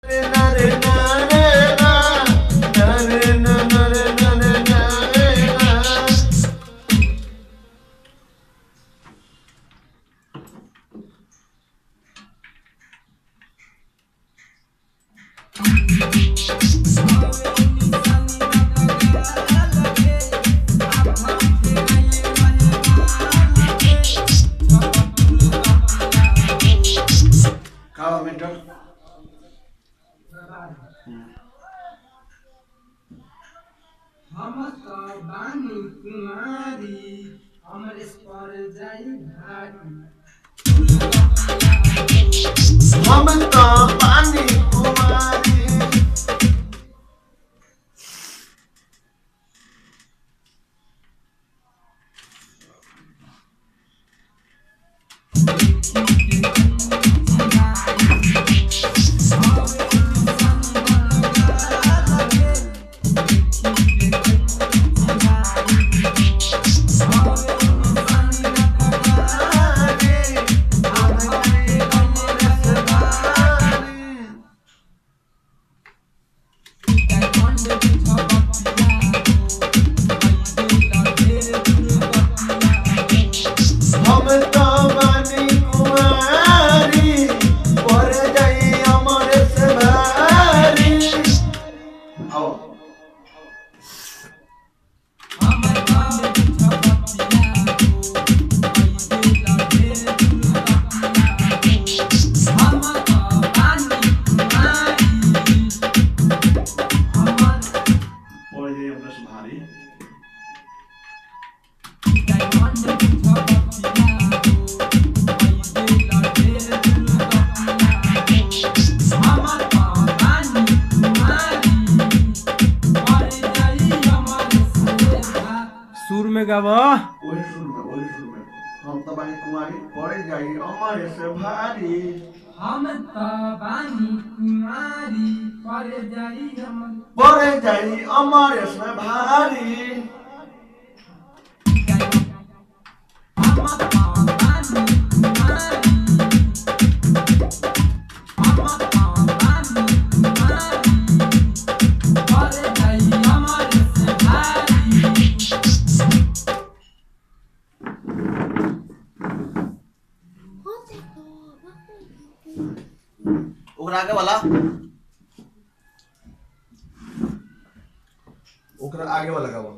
आगे वाला का वो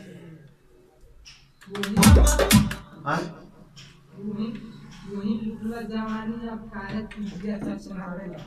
हाँ वही लुटला जवानी अब काहे तुझे सब सुनावेला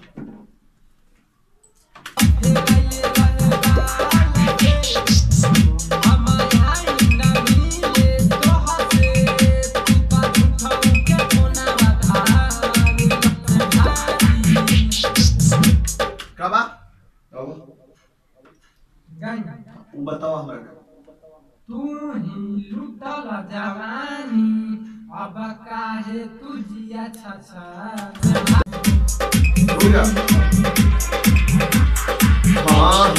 बताओ हमरा तू ही लुटला जवानी अब काहे तुझिया छछा हाँ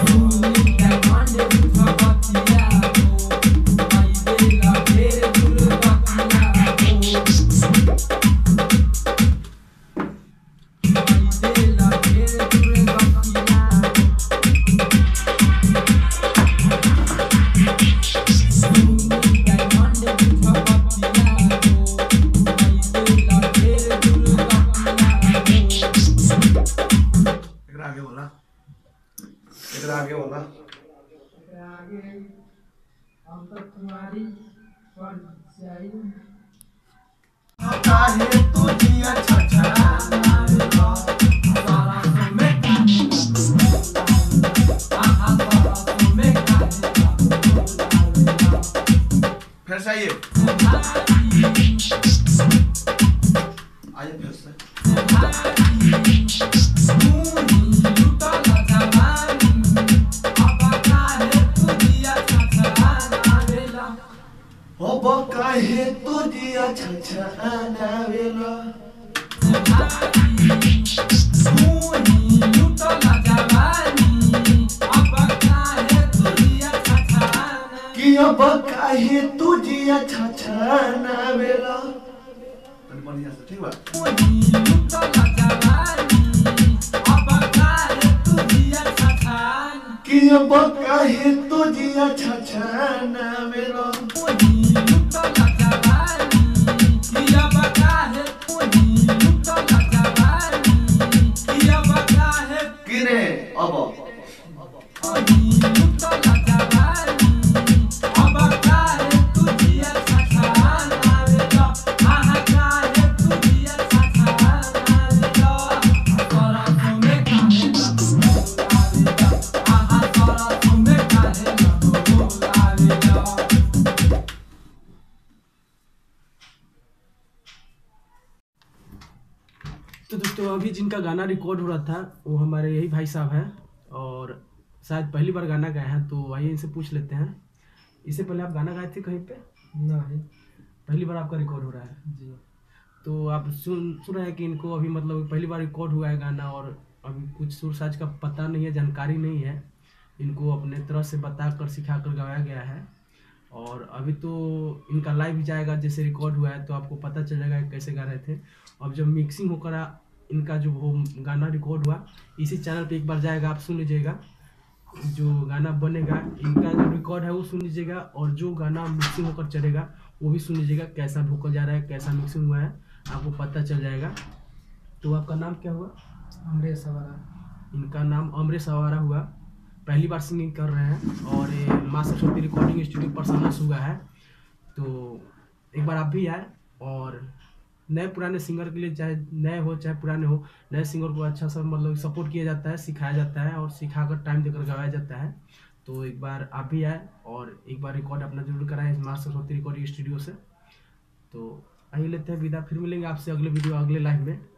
फिर से आइए फिर से काहे तुझिया छछना वेला अब काहे तुझिया छछना वेला तनी बढ़िया से ठीक बा अब काहे तुझिया छछनावेला किरे अब तो दोस्तों अभी जिनका गाना रिकॉर्ड हो रहा था वो हमारे यही भाई साहब हैं और शायद पहली बार गाना गाए हैं, तो आइए इनसे पूछ लेते हैं। इससे पहले आप गाना गाए थे कहीं पे? नहीं पहली बार आपका रिकॉर्ड हो रहा है? जी। तो आप सुन रहे हैं कि इनको अभी मतलब पहली बार रिकॉर्ड हुआ है गाना और अभी कुछ सुर साज का पता नहीं है, जानकारी नहीं है, इनको अपने तरह से बता कर सिखा कर गाया गया है। और अभी तो इनका लाइव भी जाएगा, जैसे रिकॉर्ड हुआ है तो आपको पता चल जाएगा कैसे गा रहे थे। अब जब मिक्सिंग होकर इनका जो वो गाना रिकॉर्ड हुआ इसी चैनल पे एक बार जाएगा, आप सुन लीजिएगा। जो गाना बनेगा इनका जो रिकॉर्ड है वो सुन लीजिएगा और जो गाना मिक्सिंग होकर चलेगा वो भी सुन लीजिएगा, कैसा वोकल जा रहा है, कैसा मिक्सिंग हुआ है, आपको पता चल जाएगा। तो आपका नाम क्या हुआ? अमरेश सवारा। इनका नाम अमरेश सवारा हुआ। पहली बार सिंगिंग कर रहे हैं और ये माँ सरस्वती रिकॉर्डिंग स्टूडियो परफॉर्मेंस हुआ है। तो एक बार आप भी आए और नए पुराने सिंगर के लिए, चाहे नए हो चाहे पुराने हो, नए सिंगर को अच्छा सा मतलब सपोर्ट किया जाता है, सिखाया जाता है और सिखाकर टाइम देकर गवाया जाता है। तो एक बार आप भी आए और एक बार रिकॉर्ड अपना जरूर कराएं माँ सरस्वती रिकॉर्डिंग स्टूडियो से। तो आइए लेते हैं विदा, फिर मिलेंगे आपसे अगले वीडियो अगले लाइव में।